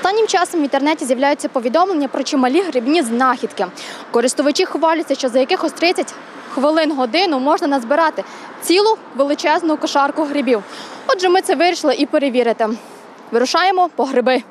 Останнім часом в інтернеті з'являються повідомлення про чималі грибні знахідки. Користувачі хваляться, що за якихось 30 хвилин-годину можна назбирати цілу величезну кошарку грибів. Отже, ми це вирішили і перевірити. Вирушаємо по гриби.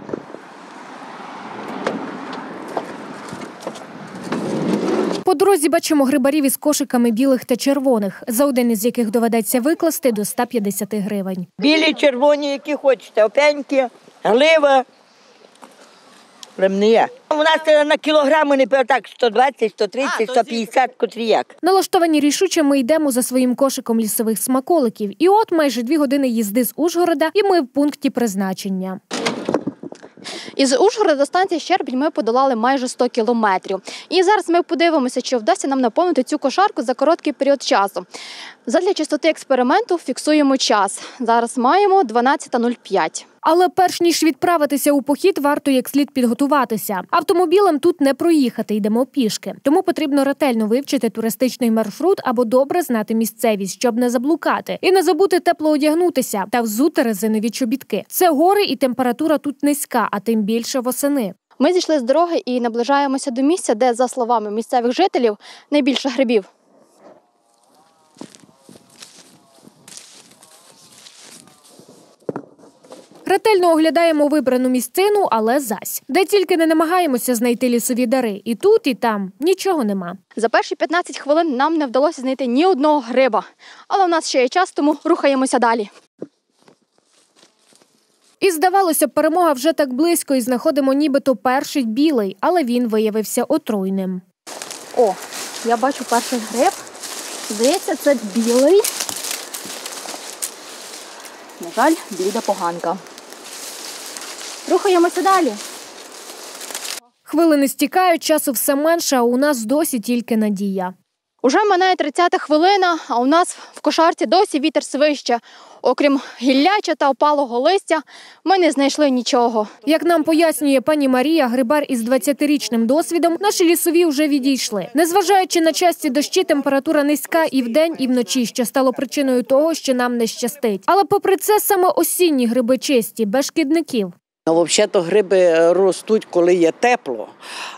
По дорозі бачимо грибарів із кошиками білих та червоних, за один із яких доведеться викласти до 150 гривень. Білі, червоні, які хочете, опеньки, глива. Ремне. У нас на кілограми не так 120, 130, 150, котрі як. Налаштовані рішуче ми йдемо за своїм кошиком лісових смаколиків. І от майже 2 години їзди з Ужгорода, і ми в пункті призначення. Із Ужгорода до станції Щербінь ми подолали майже 100 кілометрів. І зараз ми подивимося, чи вдасться нам наповнити цю кошарку за короткий період часу. Задля чистоти експерименту фіксуємо час. Зараз маємо 12:05. Але перш ніж відправитися у похід, варто як слід підготуватися. Автомобілем тут не проїхати, йдемо пішки. Тому потрібно ретельно вивчити туристичний маршрут або добре знати місцевість, щоб не заблукати. І не забути тепло одягнутися та взути резинові чобітки. Це гори і температура тут низька, а тим більше восени. Ми зійшли з дороги і наближаємося до місця, де, за словами місцевих жителів, найбільше грибів. Ретельно оглядаємо вибрану місцину, але зась. Де тільки не намагаємося знайти лісові дари. І тут, і там нічого нема. За перші 15 хвилин нам не вдалося знайти ні одного гриба. Але в нас ще є час, тому рухаємося далі. І здавалося б, перемога вже так близько і знаходимо нібито перший білий, але він виявився отруйним. О, я бачу перший гриб. Здається, це білий. На жаль, бліда поганка. Рухаємося далі. Хвилини стікають, часу все менше, а у нас досі тільки надія. Уже минає 30-та хвилина, а у нас в кошарці досі вітер свище. Окрім гілляча та опалого листя, ми не знайшли нічого. Як нам пояснює пані Марія, грибар із 20-річним досвідом, наші лісові вже відійшли. Незважаючи на часті дощі, температура низька і вдень, і вночі, що стало причиною того, що нам не щастить. Але попри це, саме осінні гриби чисті, без шкідників. Взагалі-то гриби ростуть, коли є тепло,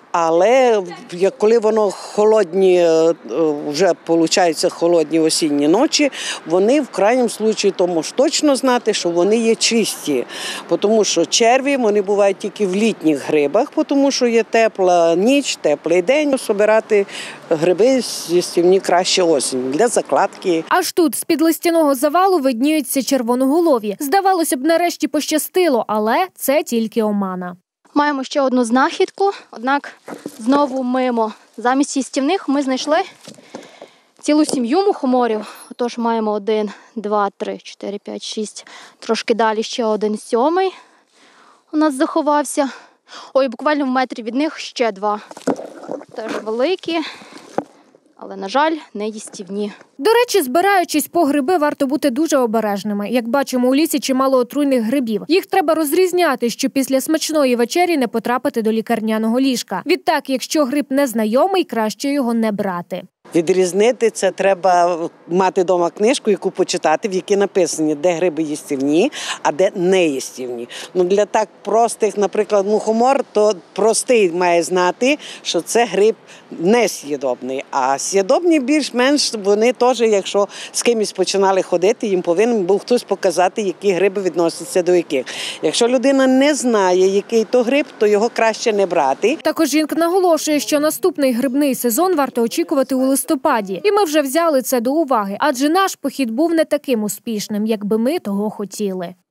але коли воно холодні, вже виходить холодні осінні ночі, вони в крайньому випадку то можуть точно знати, що вони є чисті. Тому що черві, вони бувають тільки в літніх грибах, тому що є тепла ніч, теплий день. Збирати гриби їстівні краще осінь, для закладки. Аж тут, з-під листяного завалу, видніються червоноголові. Здавалося б, нарешті пощастило, але це тільки омана. Маємо ще одну знахідку, однак знову мимо. Замість їстівних ми знайшли цілу сім'ю мухоморів. Отож маємо 1, 2, 3, 4, 5, 6. Трошки далі ще один 7-й у нас заховався. Ой, буквально в метрі від них ще 2. Теж великі, але, на жаль, не їстівні. До речі, збираючись по гриби, варто бути дуже обережними. Як бачимо, у лісі чимало отруйних грибів. Їх треба розрізняти, щоб після смачної вечері не потрапити до лікарняного ліжка. Відтак, якщо гриб незнайомий, краще його не брати. Відрізнити це треба мати вдома книжку, яку почитати, в якій написані, де гриби їстівні, а де не їстівні. Для так простих, наприклад, мухомор, то простий має знати, що це гриб не съїдобний. А съїдобні більш-менш вони теж, якщо з кимось починали ходити, їм повинен був хтось показати, які гриби відносяться до яких. Якщо людина не знає, який то гриб, то його краще не брати. Також жінка наголошує, що наступний грибний сезон варто очікувати у листопаді. І ми вже взяли це до уваги, адже наш похід був не таким успішним, як би ми того хотіли.